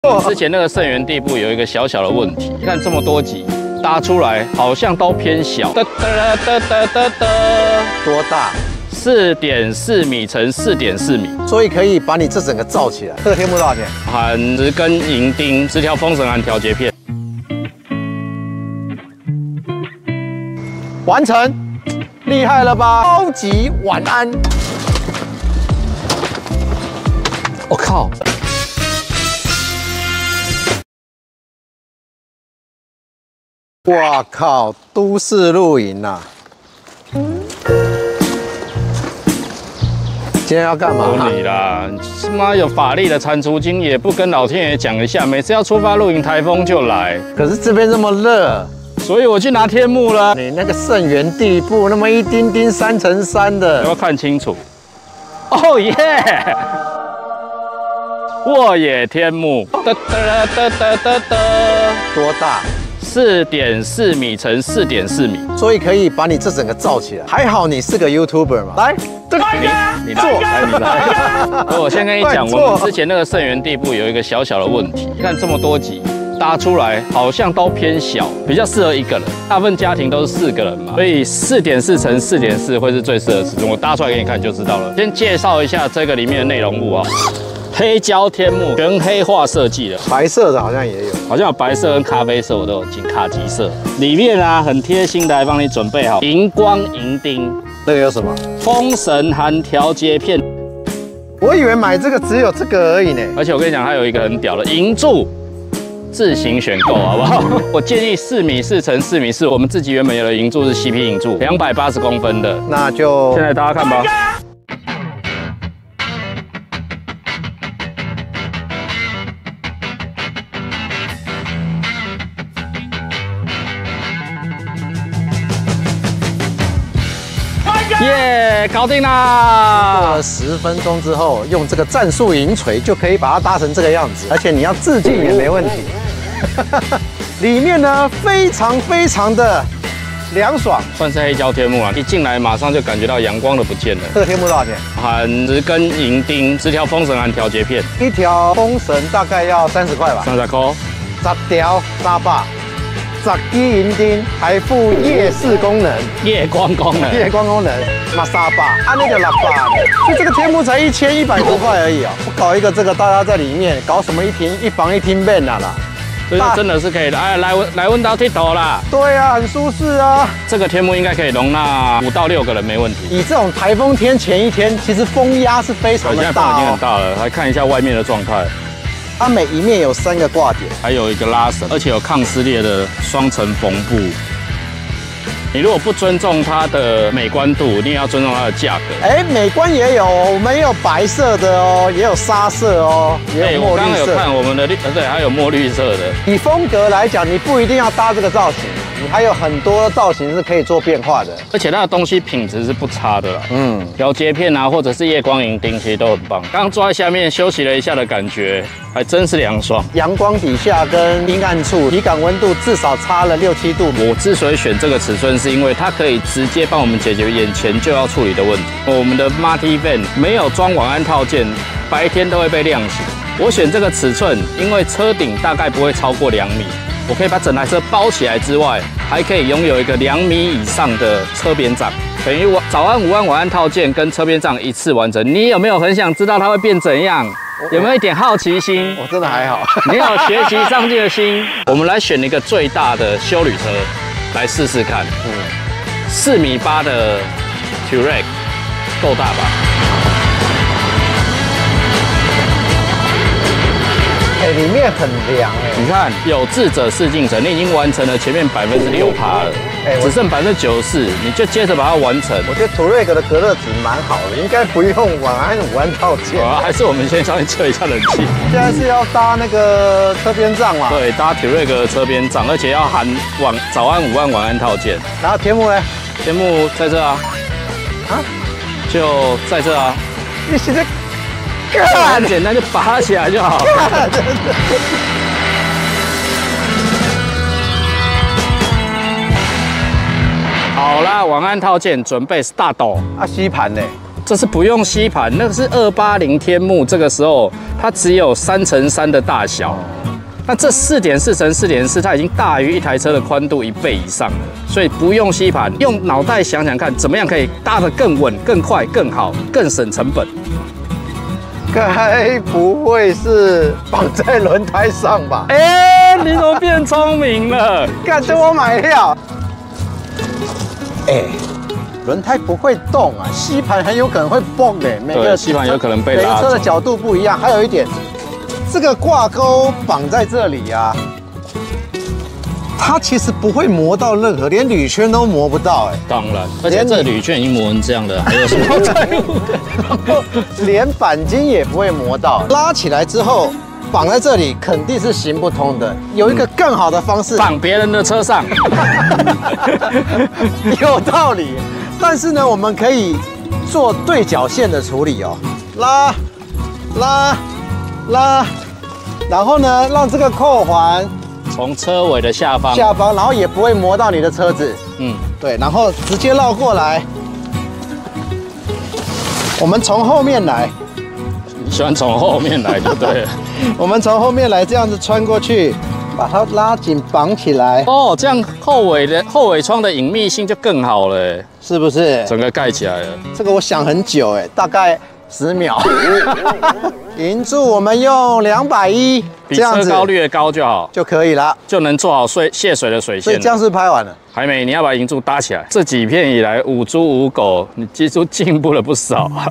之前那个肾源地部有一个小小的问题，你看这么多集搭出来，好像都偏小。多大 ？4.4米乘4.4米， 所以可以把你这整个罩起来。这个天幕多少钱？ 含10根银钉，10条封绳含调节片。 完成，厉害了吧？超级晚安。我靠！哇靠！都市露营呐！今天要干嘛？ 有你啦！他妈有法力的蟾蜍精也不跟老天爷讲一下，每次要出发露营，台风就来。 可是这边这么热， 所以我去拿天幕了。 你那个肾源地部那么一丁丁3×3的， 要看清楚。哦耶！沃野天幕，多大 ？4.4米乘4.4米， 所以可以把你这整个罩起来。还好你是个 YouTuber 嘛，来， 你来，你来。我先跟你讲，我们之前那个肾源地部有一个小小的问题，你看这么多集搭出来，好像都偏小，比较适合一个人。大部分家庭都是4个人嘛，所以4.4乘4.4会是最适合尺寸。我搭出来给你看就知道了。先介绍一下这个里面的内容物啊。黑胶天幕，全黑化设计的， 白色的好像也有， 好像有白色跟咖啡色，我都有进卡其色。里面啊，很贴心的还帮你准备好荧光银钉， 那个有什么？ 封绳含调节片。 我以为买这个只有这个而已呢。 而且我跟你讲，它有一个很屌的银柱，自行选购好不好？我建议4.4米乘4.4米，我们自己原本有的银柱是 CP 银柱，280公分的。 那就现在大家看吧。耶，搞定啦！ 过了10分钟之后，用这个战术银锤就可以把它搭成这个样子，而且你要自尽也没问题。里面呢非常的凉爽， 算是黑胶天幕啊，一进来马上就感觉到阳光都不见了。 这个天幕多少钱？ 含10根银钉，10条封绳含调节片， 一条封绳大概要30块吧 ，30块 ，10条300。10支银钉，还附夜视功能、 夜光功能、 嘛300，啊那个600的，所以这个天幕才1100多块而已哦。我搞一个这个，大家在里面搞什么一房一厅 van 啦， 所以真的是可以的。哎，来温刀剃头啦。 对啊，很舒适啊。 这个天幕应该可以容纳5到6个人没问题。 以这种台风天前一天，其实风压是非常的大， 现在风已经很大了。来看一下外面的状态。 它每一面有3个挂点， 还有一个拉绳，而且有抗撕裂的双层缝布。你如果不尊重它的美观度，你也要尊重它的价格。 哎，美观也有，我们也有白色的哦，也有沙色哦，也有墨绿色。 我刚刚有看我们的对，还有墨绿色的。 以风格来讲，你不一定要搭这个造型。你还有很多造型是可以做变化的， 而且它的东西品质是不差的啦。调节片啊，或者是夜光银钉，其实都很棒。刚刚坐在下面休息了一下的感觉，还真是凉爽。 阳光底下跟阴暗处体感温度至少差了6、7度。 我之所以选这个尺寸，是因为它可以直接帮我们解决眼前就要处理的问题。我们的 Multi Van 没有装晚安套件，白天都会被亮醒。我选这个尺寸，因为车顶大概不会超过2米。我可以把整台车包起来之外，还可以拥有一个2米以上的车边帐，等于我早安、午安、晚安套件跟车边帐一次完成。你有没有很想知道它会变怎样？有没有一点好奇心？ 我真的还好， 你有学习上进的心。我们来选一个最大的休旅车来试试看。4.8米的 Touareg 够大吧？ 哎，里面很凉哎。 你看，有志者事竟成，你已经完成了前面6%了，只剩94%，你就接着把它完成。 我觉得途锐格的隔热纸蛮好的，应该不用晚安、午安套件。 还是我们先上去测一下冷气。 现在是要搭那个车边帐嘛？ 对，搭途锐格的车边帐，而且要含早安、午安、晚安套件。 然后天幕呢？ 天幕在这啊。啊？就在这啊。 你现在。 很简单，就拔它起来就好。好啦，晚安套件准备 start。 啊，吸盘呢？ 这是不用吸盘，那个是280天幕，这个时候它只有3×3的大小。那这4.4×4.4，它已经大于一台车的宽度1倍以上了，所以不用吸盘，用脑袋想想看，怎么样可以搭得更稳、更快、更好、更省成本？ 该不会是绑在轮胎上吧？ 哎，你怎么变聪明了？ 干等我买料。哎，轮胎不会动啊，吸盘很有可能会蹦的。每个吸盘有可能被拉走。 每个车的角度不一样，还有一点。这个挂钩绑在这里啊，它其实不会磨到任何，连铝圈都磨不到哎。 当然，而且这铝圈已经磨成这样了，还有什么在乎的？ 连钣金也不会磨到。拉起来之后绑在这里肯定是行不通的，有一个更好的方式， 绑别人的车上。 有道理，但是呢，我们可以做对角线的处理哦，拉。然后呢，让这个扣环从车尾的下方， 然后也不会磨到你的车子。对，然后直接绕过来。我们从后面来， 你喜欢从后面来就对了。 我们从后面来，这样子穿过去，把它拉紧绑起来。 哦，这样后尾窗的隐秘性就更好了， 是不是？ 整个盖起来了。 这个我想很久哎，大概10秒。银柱我们用210， 比车高略高就好就可以了， 就能做好泄水的水线。 所以这样是拍完了， 还没，你要把银柱搭起来。这几片以来5猪5狗，你技术进步了不少啊。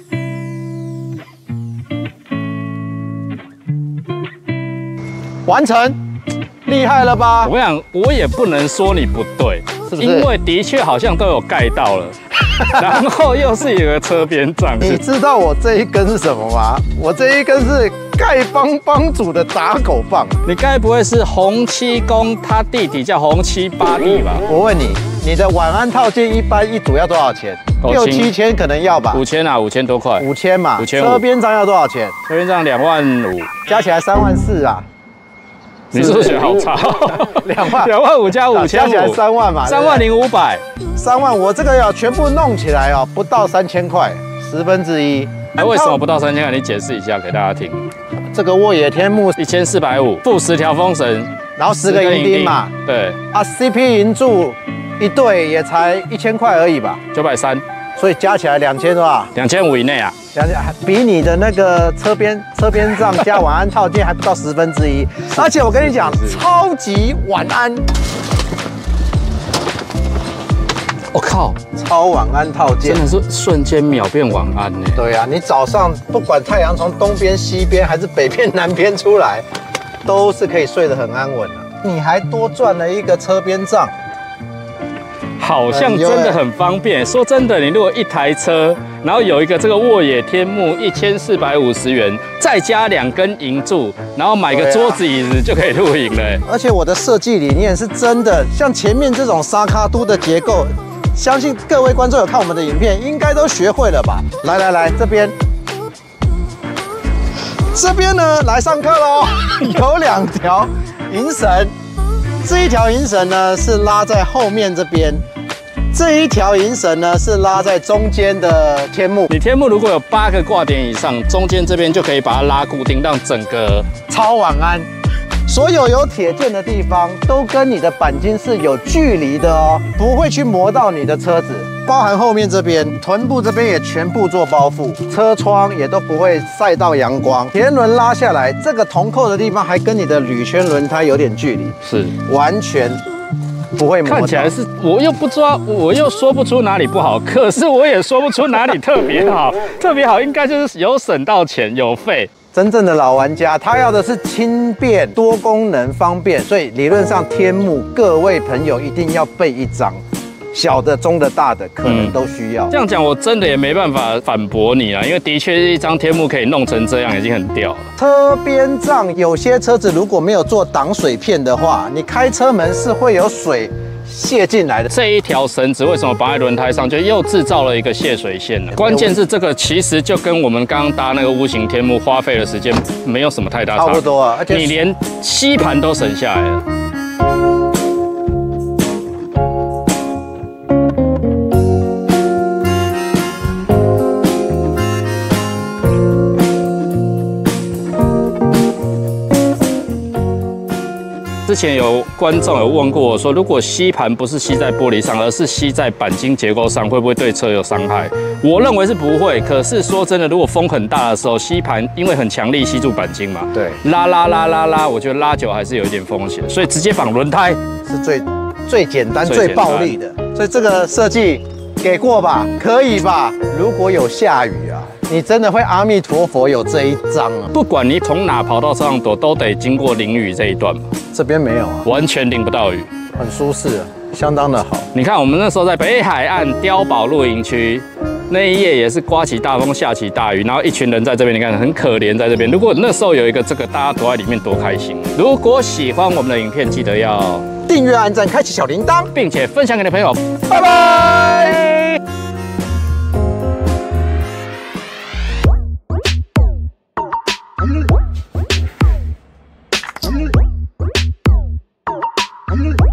完成，厉害了吧？ 我跟你讲，我也不能说你不对， 是不是？ 因为的确好像都有盖到了。然后又是有个车边帐， 你知道我这一根是什么吗？我这一根是丐帮帮主的打狗棒。 你该不会是洪七公他弟弟叫洪七八弟吧？ 我问你，你的晚安套件一般一组要多少钱？6、7千可能要吧 ？5000啊，5000多块。 5000嘛 ，5500。 车边帐要多少钱？ 车边帐25000， 加起来34000啊。 你数学好差，25000加5500， 加起来3万嘛 30500。 3万，我这个要全部弄起来哦，不到3000块，1/10。 哎，为什么不到3000块？你解释一下给大家听。 这个沃野天幕 1450，附10条风绳， 然后10个银钉嘛。 对。 啊 ，CP 银柱一对也才1000块而已吧 ，930。 所以加起来2000多少 ？2500以内啊。 比你的那个车边帐加晚安套件还不到1/10，而且我跟你讲，超级晚安。 我靠， 超晚安套件真的是瞬间秒变晚安呢。 对啊，你早上不管太阳从东边、西边还是北边、南边出来，都是可以睡得很安稳的。你还多赚了一个车边帐。 好像真的很方便。说真的，你如果一台车，然后有一个这个沃野天幕1450元，再加2根银柱，然后买个桌子椅子就可以露营了。 而且我的设计理念是真的，像前面这种沙卡都的结构，相信各位观众有看我们的影片，应该都学会了吧？来，这边呢，来上课喽，有2条银绳。这一条银绳呢是拉在后面这边，这一条银绳呢是拉在中间的天幕。 你天幕如果有8个挂点以上，中间这边就可以把它拉固定，让整个超晚安。所有铁件的地方都跟你的钣金是有距离的哦，不会去磨到你的车子。包含后面这边臀部这边也全部做包覆，车窗也都不会晒到阳光。前轮拉下来，这个铜扣的地方还跟你的铝圈轮胎有点距离， 是完全不会磨到。 看起来是，我又不抓，我又说不出哪里不好，可是我也说不出哪里特别好。特别好应该就是有省到钱，有费。 真正的老玩家，他要的是轻便、多功能、方便，所以理论上天幕，各位朋友一定要备一张。小的、中的、大的，可能都需要。 这样讲，我真的也没办法反驳你啦，因为的确一张天幕可以弄成这样，已经很屌了。 车边帐有些车子如果没有做挡水片的话，你开车门是会有水泄进来的。 这一条绳子为什么绑在轮胎上，就又制造了一个泄水线呢？关键是这个其实就跟我们刚刚搭那个屋型天幕花费的时间没有什么太大差别， 差不多啊，而且你连吸盘都省下来了。 之前有观众有问过我说，如果吸盘不是吸在玻璃上，而是吸在钣金结构上，会不会对车有伤害？我认为是不会。可是说真的，如果风很大的时候，吸盘因为很强力吸住钣金嘛， 对， 拉，我觉得拉久还是有一点风险，所以直接绑轮胎是最简单、最暴力的。所以这个设计给过吧？可以吧？如果有下雨啊，你真的会阿弥陀佛有这一张啊！ 不管你从哪跑到车上躲，都得经过淋雨这一段嘛。 这边没有啊， 完全淋不到雨， 很舒适啊，相当的好。 你看我们那时候在北海岸碉堡露营区。那一夜也是刮起大风，下起大雨，然后一群人在这边，你看很可怜在这边。如果那时候有一个这个，大家躲在里面多开心。如果喜欢我们的影片，记得要订阅、按赞、开启小铃铛， 并且分享给你的朋友。 拜拜。 I'm